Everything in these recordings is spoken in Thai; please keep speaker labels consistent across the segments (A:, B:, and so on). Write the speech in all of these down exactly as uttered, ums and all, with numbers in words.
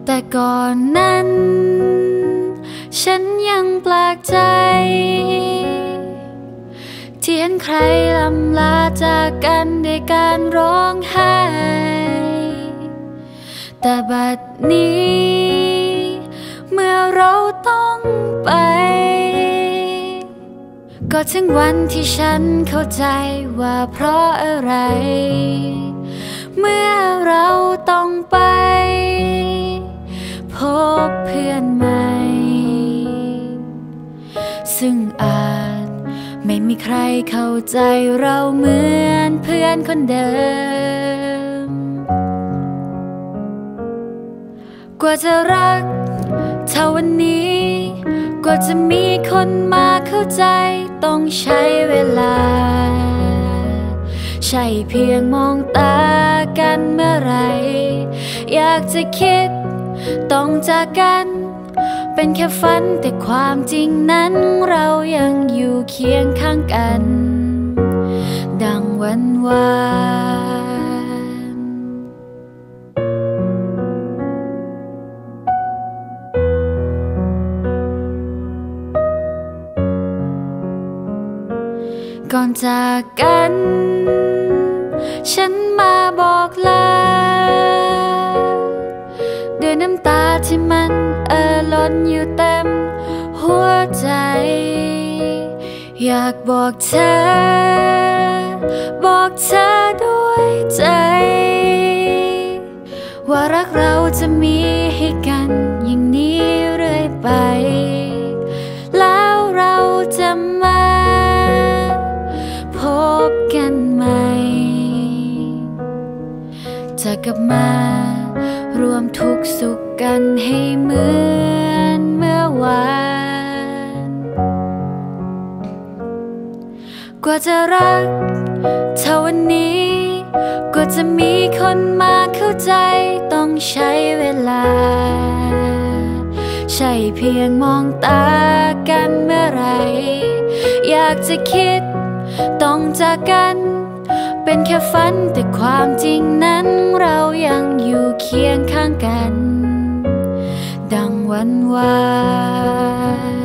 A: แต่ก่อนนั้นฉันยังแปลกใจที่เห็นใครลำลาจากกันด้วยการร้องไห้แต่บัดนี้เมื่อเราต้องไปก็ถึงวันที่ฉันเข้าใจว่าเพราะอะไรเมื่อเราต้องไปพบเพื่อนใหม่ซึ่งอาจไม่มีใครเข้าใจเราเหมือนเพื่อนคนเดิมกว่าจะรักเท่าวันนี้กว่าจะมีคนมาเข้าใจต้องใช้เวลาใช่เพียงมองตากันเมื่อไรอยากจะคิดต้องจากกันเป็นแค่ฝันแต่ความจริงนั้นเรายังอยู่เคียงข้างกันดังวันวานก่อนจากกันฉันมาบอกลาด้วยน้ำตาที่มันเอ่อล้นอยู่เต็มหัวใจอยากบอกเธอบอกเธอด้วยใจว่ารักเราจะมีให้กันอย่างนี้เรื่อยไปแล้วเราจะมาพบกันใหม่จะกลับมารวมทุกข์สุขกันให้เหมือนเมื่อวานกว่าจะรักเท่าวันนี้กว่าจะมีคนมาเข้าใจต้องใช้เวลาใช่เพียงมองตากันเมื่อไรอยากจะคิดต้องจากกันเป็นแค่ฝันแต่ความจริงนั้นเรายังอยู่เคียงข้างกันดังวันวาน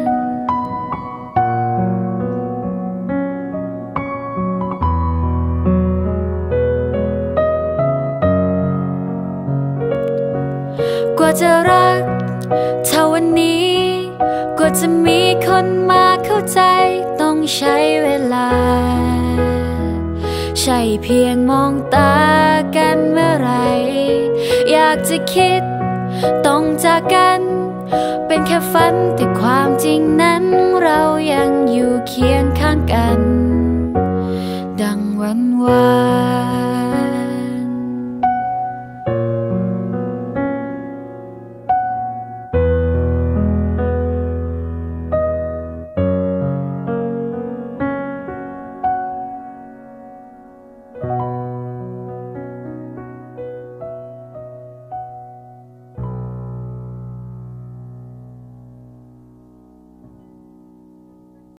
A: กว่าจะรักเท่าวันนี้กว่าจะมีคนมาเข้าใจต้องใช้เวลาใช่เพียงมองตากันเมื่อไรอยากจะคิดต้องจากกันเป็นแค่ฝันแต่ความจริงนั้นเรายังอยู่เคียงข้างกันดังวันวาน